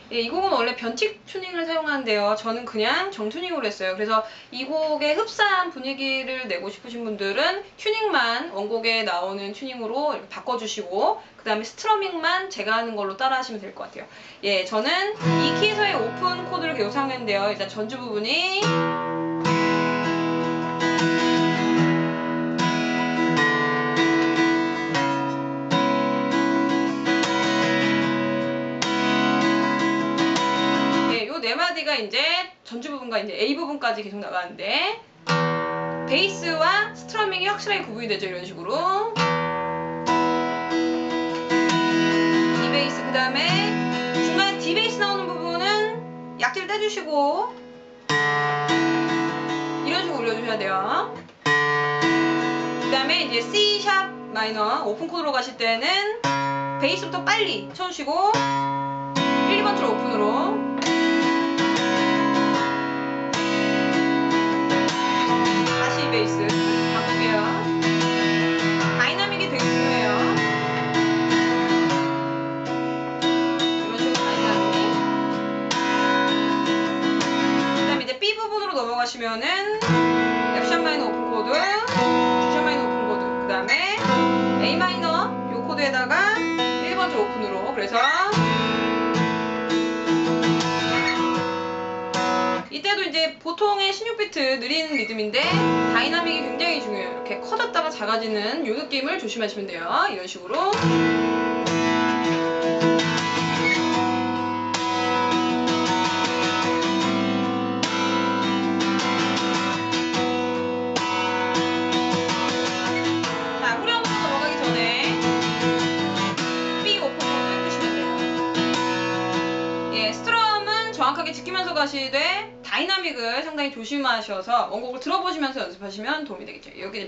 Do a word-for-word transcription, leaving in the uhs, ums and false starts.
예, 이 곡은 원래 변칙 튜닝을 사용하는데요. 저는 그냥 정튜닝으로 했어요. 그래서 이 곡의 흡사한 분위기를 내고 싶으신 분들은 튜닝만 원곡에 나오는 튜닝으로 이렇게 바꿔주시고 그 다음에 스트러밍만 제가 하는 걸로 따라 하시면 될 것 같아요. 예, 저는 이 키에서의 오픈 코드를 계속 사용했는데요. 일단 전주 부분이 네 마디가 이제 전주 부분과 이제 A 부분까지 계속 나가는데 베이스와 스트러밍이 확실하게 구분이 되죠. 이런 식으로 E 베이스 그 다음에 중간에 D 베이스 나오는 부분은 약지를 떼주시고 이런 식으로 올려주셔야 돼요. 그 다음에 이제 C 샵 마이너 오픈 코드로 가실 때는 베이스부터 빨리 쳐주시고 일, 이 번 줄 오픈으로 베이스 반복이에요. 다이나믹이 되게 중요해요. 이런 식으로 다이나믹. 그 다음에 이제 B 부분으로 넘어가시면은 F샵 마이너 오픈 코드, G샵 마이너 오픈 코드, 그 다음에 A 마이너 요 코드에다가 일 번 줄 오픈으로. 그래서 이때도 이제 보통의 십육 비트 느린 리듬인데 다이나믹이 굉장히 중요해요. 이렇게 커졌다가 작아지는 이 느낌을 조심하시면 돼요. 이런 식으로. 자, 후렴으로 넘어가기 전에 B 오픈 코드 해주시면 돼요. 예, 스트럼은 정확하게 지키면서 가시되 다이나믹을 상당히 조심하셔서 원곡을 들어보시면서 연습하시면 도움이 되겠죠. 여기